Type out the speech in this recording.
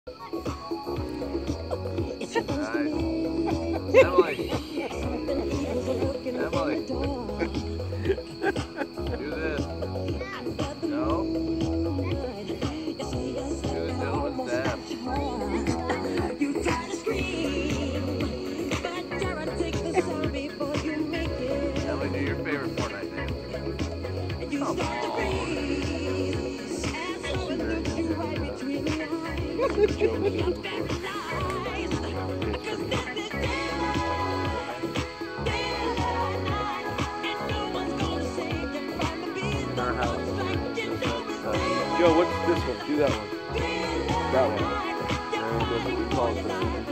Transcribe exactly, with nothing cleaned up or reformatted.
Emily. Emily. Do this. No? Do the gentleman's dab. You try to scream, but Jared takes the sound before you make it. Emily, do your favorite Fortnite dance. And you start to freeze as someone looks you right between the eyes. You're paralyzed, 'cause this is daylight, daylight night, and no one's gonna save you from the beast. The one strike, you know it's daylight. Joe, what's this one? Do that one. Daylight That one. night, And that's what we call it.